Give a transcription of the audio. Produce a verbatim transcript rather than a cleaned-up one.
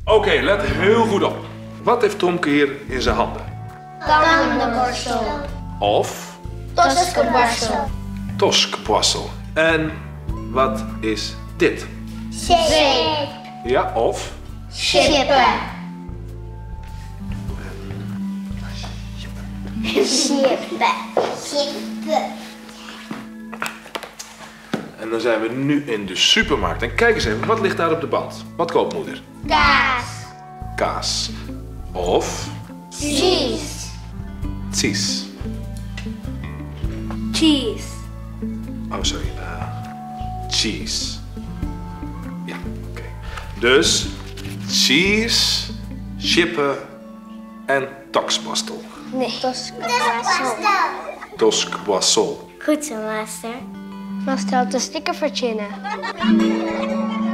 Oké, okay, let heel goed op. Wat heeft Tomke hier in zijn handen? Tandenborstel. Of? Toskeborstel. Toskborstel. En wat is dit? Zeep. Ja, of? Chippen. Chippen. Chippen. En dan zijn we nu in de supermarkt. En kijk eens even, wat ligt daar op de band? Wat koopt moeder? Kaas. Kaas. Of? Cheese. Cheese. Cheese. Oh, sorry. Uh, cheese. Ja, oké. Okay. Dus cheese, chippen en toskborstel. Nee. Toskeborstel. Toskborstel. Goed zo, master. Master had een sticker verzinnen.